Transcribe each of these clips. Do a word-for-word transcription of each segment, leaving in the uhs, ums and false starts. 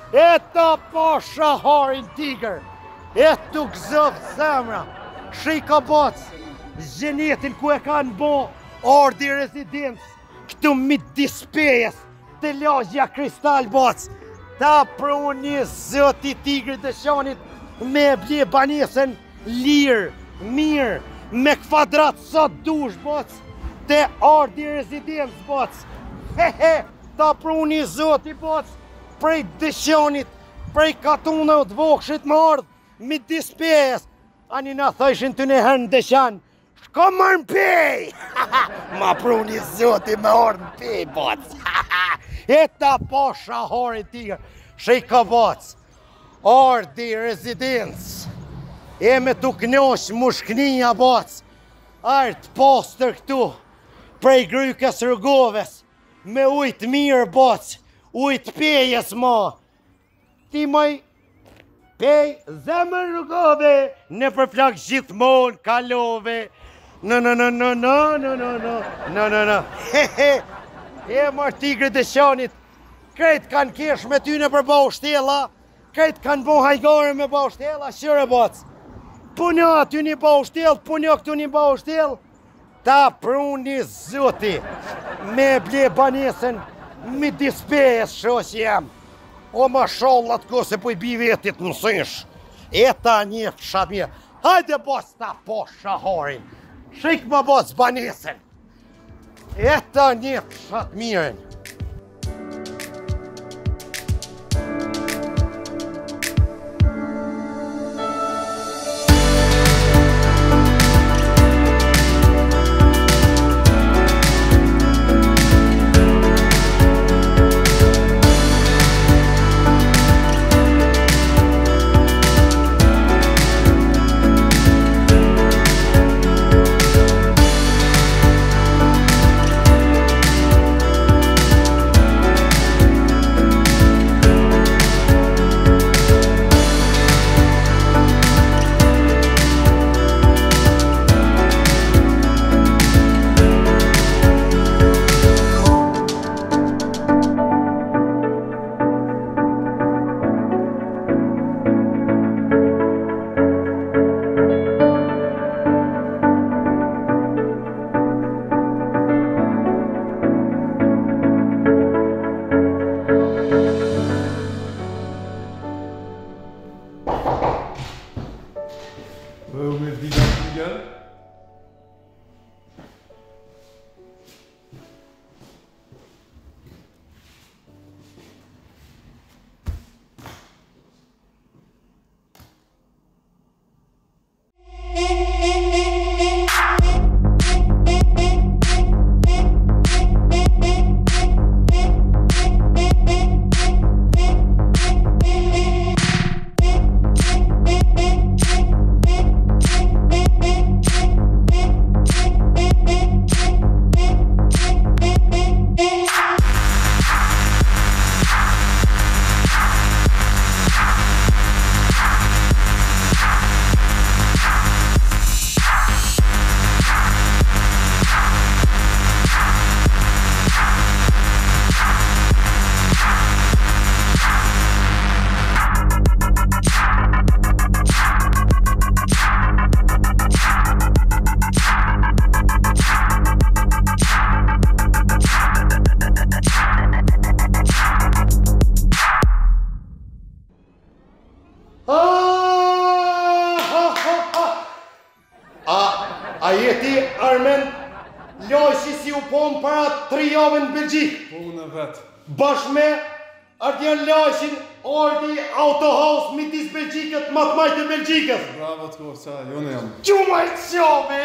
E ta po shaharin tigër. E tu gëzëv zemra. Shij ka boc. Zgjenetin ku e kanë bo ordi rezidencë. Këtu midis pejes. Të lagja kristal boc. Ta pruni zoti tigrit të shanit me bje banesën lirë, mirë, me kvadrat sa dush boc. Te ordi rezidencë boc. He he, ta pruni zoti boc. Prej dëshonit, prej katunëve të vokshit më ardhë, midis pejes. Ani na thëshin të në herë në dëshan, shko mërë në pej! Ma pruni zoti me orë në pej, boc. E ta po shahori tigër, shej ka boc. Ordi rezidencë, e me tu knosh mushkninja boc. Artë poster këtu, prej grykës rëgoves, me ujtë mirë boc. Ujtë pejes ma. Ti maj pej zemër rrugove, në përflak gjithmon kalove. Në në në në në në në në në në në he he. E marë tigre të shanit, krejt kanë kesh me ty në përba u shtela, krejt kanë bo hajgare me ba u shtela, shire boc. Punja ty një ba u shtel, punja këtu një ba u shtel, ta pruni zoti, me ble banesën, mi dispejes shosh jam. O ma shallat ko se po i bi vetit mësish. E ta një fshamir. Hajde boc ta po shaharin. Shik ma boc banesën. E ta një fshatmirin. A jeti Armen lojshi si u pon para tri javë në Belgjik? Po unë vetë. Bashkë me Ardian Lajshin, ordi autohaus midis Belgjikët, matmajt e Belgjikës. Bravo të korë, qa, jone jam. Gjumaj qabe!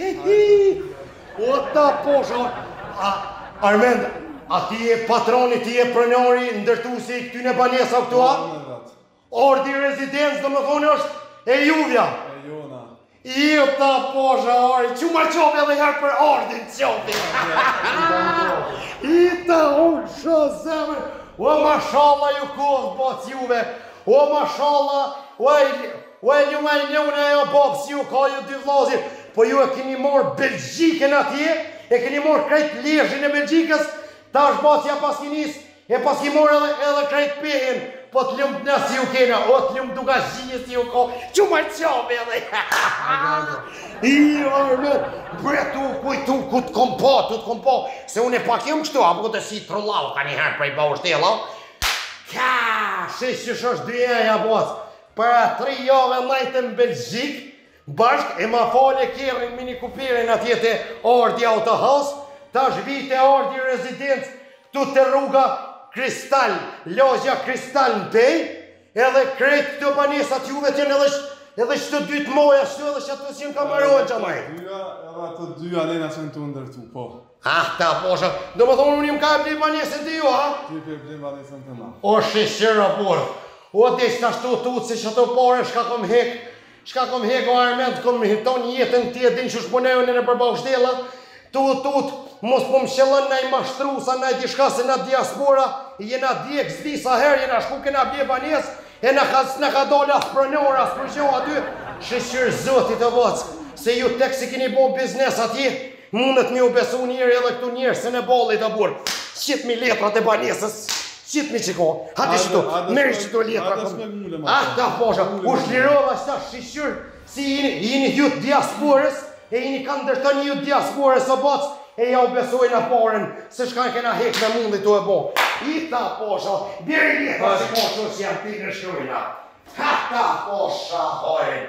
O ta posha. Armen, a ti e patroni, ti e pronari, ndërtusi i këtyne banesa këtua? Po unë vetë. Ordi rezidencë, do më thonë është e juvja. E jona. I ta posha ari, që ma qopi edhe herë për ordin qopi. I ta unë shë zemër, o mashallah ju kohë bëtë juve, o mashallah, o e një me njënë e o babë si ju ka ju dy vlazir, po ju e keni morë Belgjikën atje, e keni morë krejt leshin e Belgjikës, ta është bëtë ja pas kinis, e pas ki morë edhe, edhe krejt pehin, po të lumë të nësi ju kena, o të lumë duka zhije si ju ko, që ma qabe edhe. I, Armen, bre tu, kujtu, ku të kom po, tu të kom po, se unë e pak jem kështu, apo të si trollau ka njëherë prej ba ushtela. Ka, shesh që është dyja boc, para tri jave majtë në Belgjik, bashk e ma fale kjerin mini kupirin atjete Ordi Autohouse, tash vite Ordi Residence, tu të rruga Kristal, logja Kristal në pej, edhe krejt këtë banesat juve tjenë edhe edhe shtë dytë moja, shtë edhe shtë të qenë kamarojnë që maj. Dyja, edhe ato dyja nena që në të ndërtu, po. Ah, ta posha, do më thonë unë im ka e bli banesën të ju, ha? Ty për blim banesën të ma. O shishira porë, o desh të ashtu tutë, si që të pare, shka kom hek, shka kom hek o Arment, kom hiton jetën ti e din që shponejo në në përba ushtela, tutë, tutë, mos po më shëllën në i mashtrusa, në i dishka se në diaspora, jena djek zdi sa herë, jena shku kena bje banes, e në ka, ka dole aspronora, asprogjo aty, shishir zotit e vocë, se ju tek si kini bo biznes atje, mundet mi u besu njëri edhe këtu njërë, se në bolit të burë, qitë mi letrat e banesës, qitë mi qiko, hati që tu, meri që tu letrat, ah, ta posha, u shlirova shta shishir, si jini jutë diasporës, e jini kanë ndërton një jutë diasporës o bocë, e ja u besoj në porën, se shkan kena hek me mundi të e bo. I ta posha, bjeri leta që posha që janë ti në shkrujna. Ha ta posha, hojnë.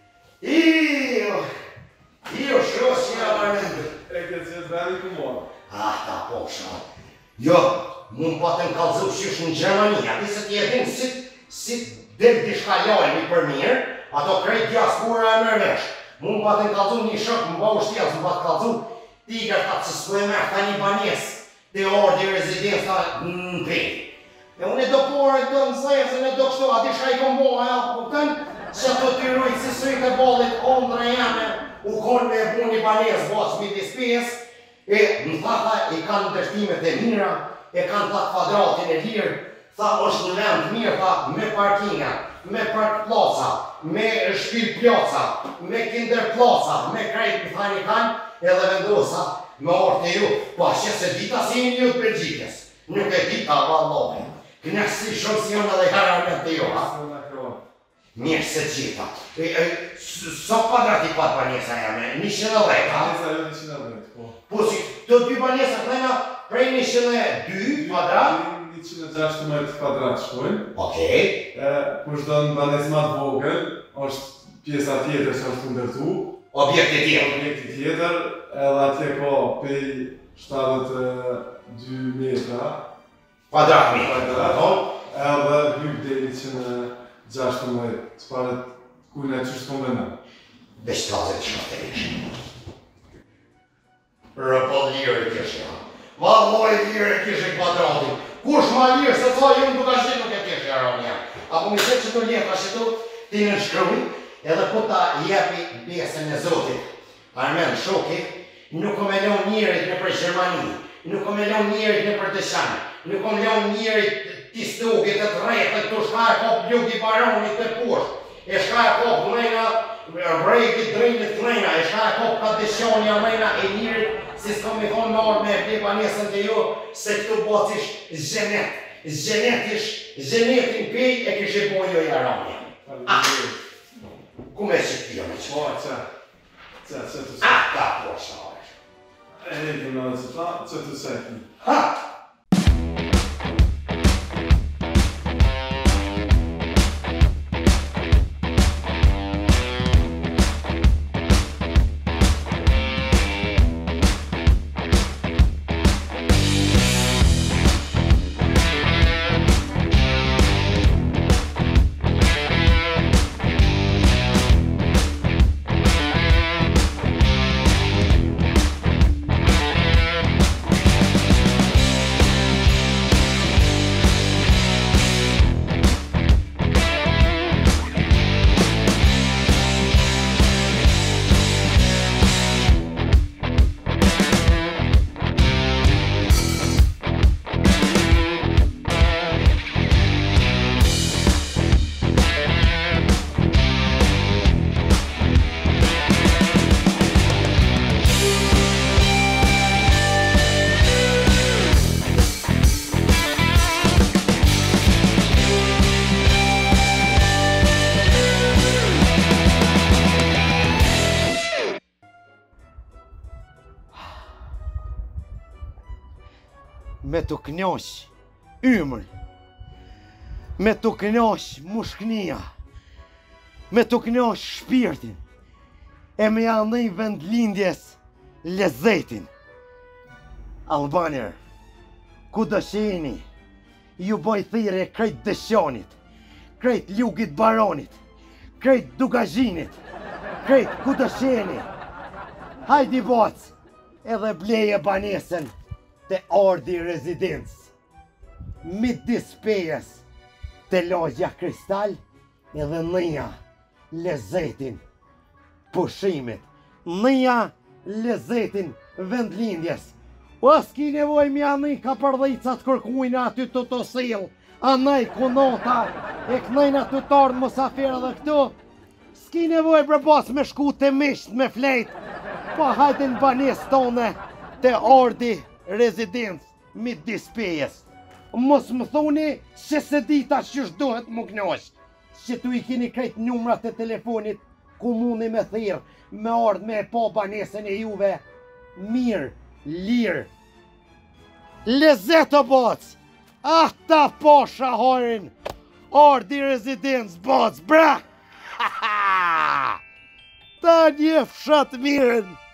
Iu, iu shkrujna që janë armendu. E këtë që të veri ku mua. Ha ta posha. Jo, mund pa të në kalëzu qysh në Gjermania, di se ti e din si, si del di shkallojnë për mirë, ato krejt diaspora e nërvesh. Mund pa të në kalëzu një shok, më ba ushtjelës, më pa të kalëzu Tiga ta që s'ku e me ta një banes të Ordi Residence ta në pej. E unë e do porë e do në zezën e do kështu, ati shka i kom boha e apëtën, që të të rujtë si sëjtë e bolit ondra jame, u konë me e bu një banes bosë midis pes, e më thata i kanë ndërtimet e mira, e kanë ta kvadratin e lirë, tha është në vend mirë, tha me parkinga, me park ploca, me shpil ploca, me kinder ploca, me krejt më thani kanë, edhe vendosa me orë të ju, po ashe se dita si një një të Belgjikës, nuk e dita vallohi. Knesi shumë si jonë edhe herë të ju, ha? Mirë se gjitha. Sa kvadrati pat banesa jame? Nishën e dhejt, ha? Banesa jo nishën e dhejt, po. Po si të dy banesa këtëna prej nishën e dy kvadrat? njëqind e gjashtëdhjetë kvadrat shkojnë. Okej. Kush do në banes ma të vogël, është pjesa tjetër që është të ndërtu. Objekti tjetër. Objekti tjetër, edhe atje ko pej shtatëdhjetë e dy metra. Kvadrat metra. Edhe hyp dhe njëqind e gjashtëdhjetë, që paret kujnë e qështë konvena. Veç trazet që të ishë. Rëpo lirë kështë, ja. Valloj lirë kështë kvadratin. Kush ma lirë, se ca ju në duka shqit nuk e kështë jaronja. Apo mi se që të letra që tu, ti në shkruj, edhe po ta jepi besën e Zotit. Armen, shokit, nuk o me leon njerit në për Gjermani, nuk o me leon njerit në për Dëshan, nuk o me leon njerit t'i stugit e të rejtët, të shka e kop ljugi baronit të pusht, e shka e kop mrejna, vrejkit drejnit të mrejna, e shka e kop ka dëshonja mrejna e njerit, si s'kom i thonë nërë me e banesën të ju, se këtu bocish zhenet, zhenetish, zhenetin pej e kështë bojo i aronja. Kume që t'jo me që? Po, që, që, që të Ah, ta posha është. E një në dhe që ta, që të sekni. Ha! me të knjosh ymrin, me të knjosh mushknia, me të knjosh shpirtin, e me janë një vend lindjes lezetin. Albaner, ku dësheni, ju boj thire krejt dëshonit, krejt lugit baronit, krejt dugazhinit, krejt ku dësheni. Hajdi boc, edhe bleje banesën të Ordi Residence, midis pejes të logja Kristal, edhe nëja lezetin pushimit, nëja lezetin vendlindjes. O s'ki nevoj mja një ka përdhicat kërkujnë aty të të sil, a nëj kunota e kënëjnë aty të ardhë musafirë dhe këtu, s'ki nevoj brebos me shku të misht me flejt, po hajtë në banes tone të Ordi Residence midis pejes. Mos më thoni që se dita që shdohet më knosh, që tu i kini krejt numrat e telefonit ku mundi me thirë, me ardhë me po banesën e juve, mirë, lirë. Lezet o boc, ata po shahorin, Ordi Residence boc, bra! Ta një fshat mirën.